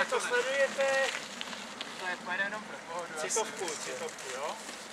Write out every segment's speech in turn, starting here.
to sledujete? To je pojede jenom pro pohodu. Citovku, jo?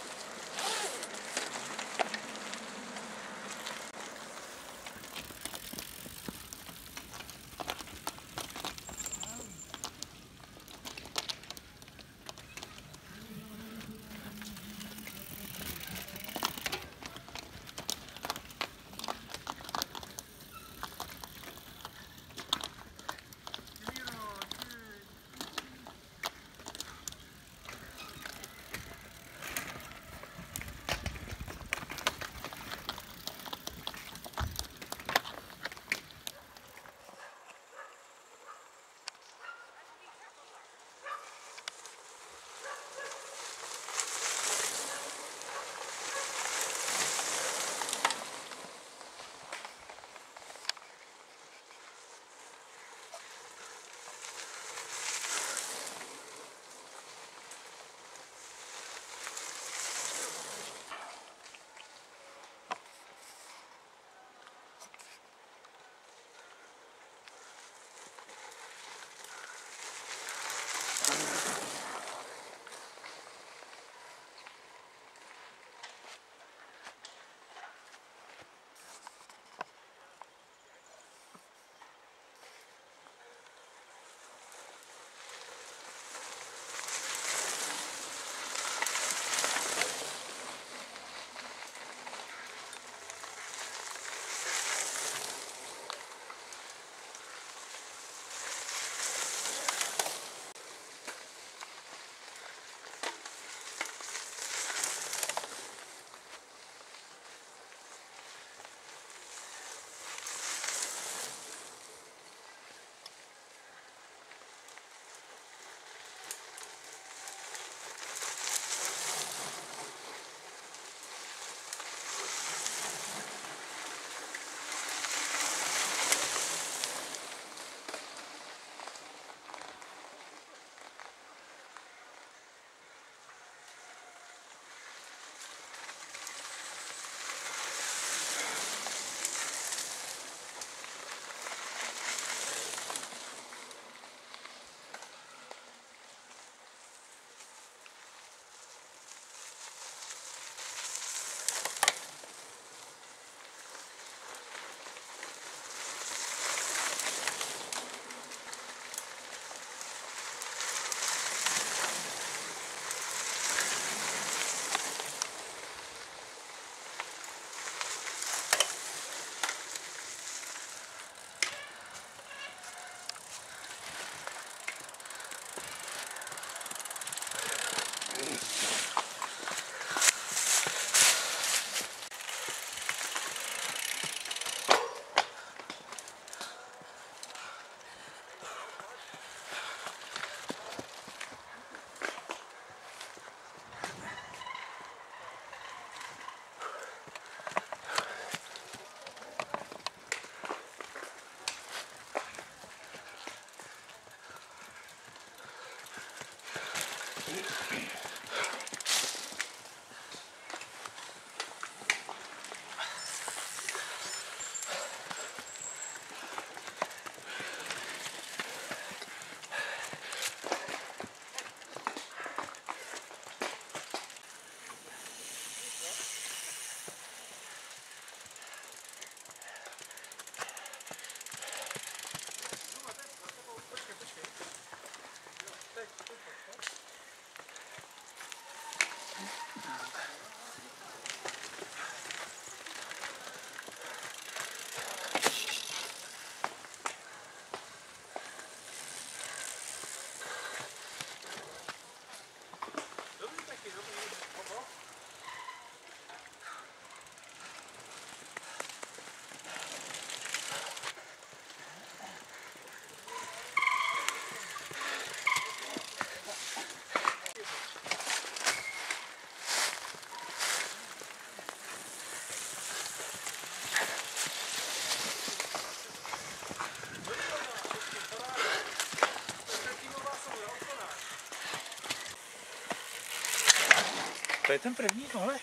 To je ten první, tohle?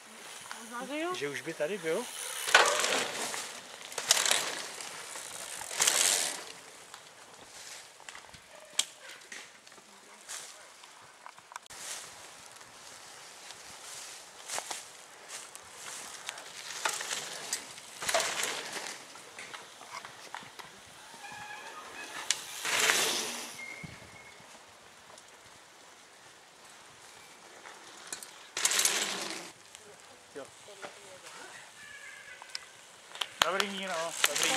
Že už by tady byl. Dobrý mír, no, dobrý.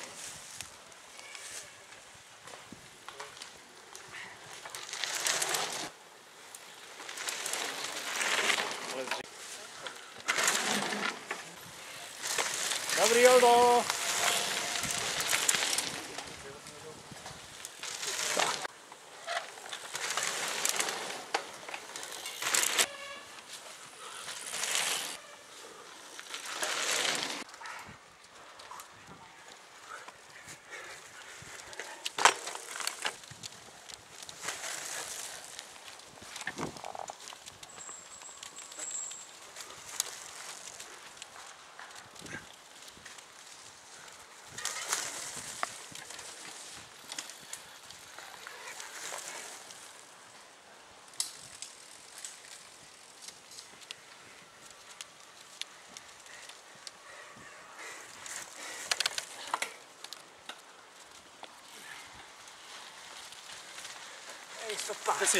Dobrý, Oldo. Stoppa. Sì.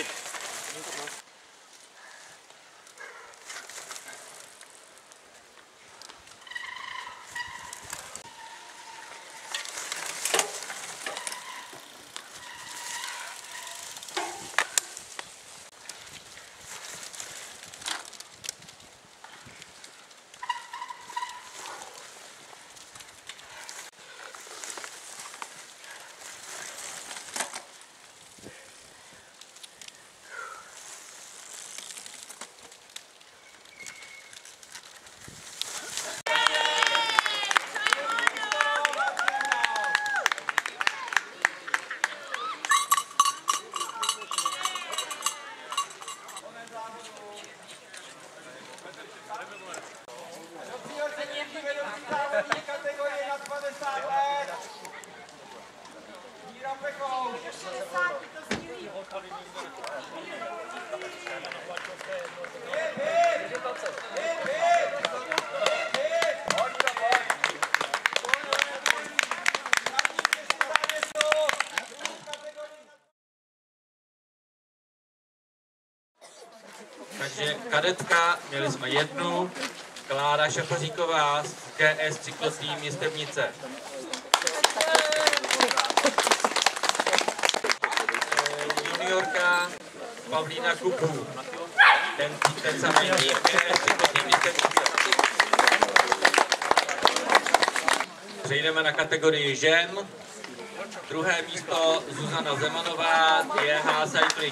Kategorie nad 50 let. Míra Pechou. 60, to sdílí. Takže kadetka, měli jsme jednu, Klára Šafaříková z GS Cyklotým Jistebnice. Juniorka Pavlína Kubu, ten samý tým, GS Cyklotým Jistebnice. Přejdeme na kategorii žen. Druhé místo Zuzana Zemanová, JH Cycling.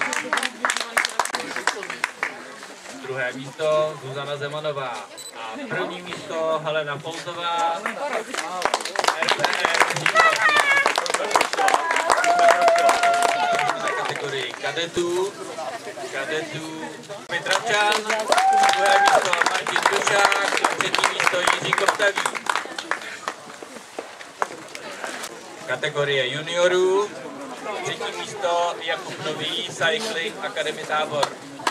Druhé místo Zuzana Zemanová a první místo Helena Foltová, RPR. Na kategorii kadetů Petravčan, druhé místo Martin Dušák a třetí místo Jiří Koptavý. Kategorie juniorů, třetí místo Jakub Nový, Cycling Academy Tábor.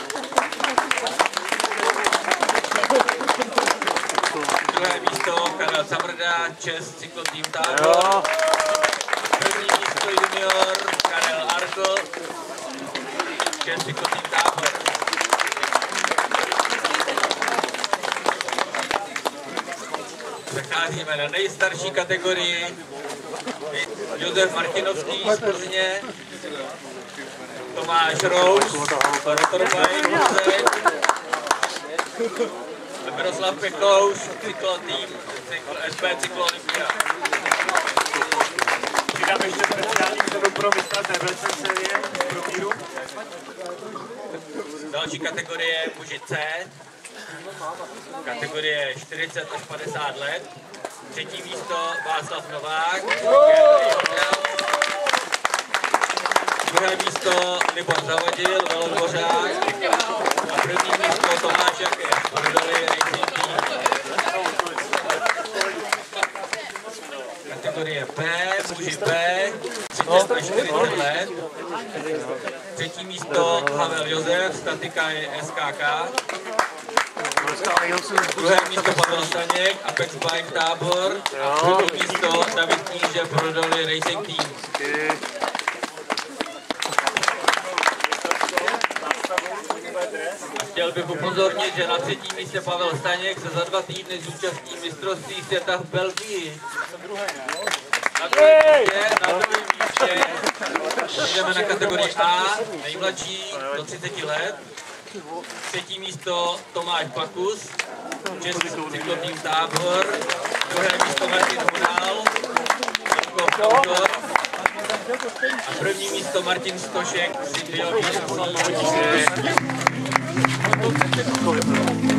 Druhé místo Karel Zamrda, Čes Cyklotým Tábor. První místo junior Karel Arkl, Čes Cyklotým Tábor. Přecházíme na nejstarší kategorii. Josef Martinovský z Plzně, Tomáš Rous, Rotorbike, Miroslav Pekouš, cyklotým, SP Cyklo Olympia. Přidám ještě speciální cenu pro mistra TBC série pro míru. Další kategorie muži C, kategorie 40 až 50 let. Třetí místo Václav Novák, druhé místo Libor Zavodil, velodvořák a první místo Tomáš Jaké, Prodali Racing Team. Kategorie B, muži B, 30 až 40 let. Třetí místo Havel Josef, Statika SKK. Druhé místo Pavel Staněk, Apex Bike Tábor. A první místo David Kníže, Prodali Racing Team. Chtěl bych upozornit, že na 3. místě Pavel Staněk se za 2 týdny zúčastní mistrovství světa v Belgii. Na druhém místě jdeme na kategorii A, nejmladší do 30 let. 3. místo Tomáš Pakus, Český cyklotým Tábor. 2. místo Martin Hunál, Autor. A 1. místo Martin Stošek, City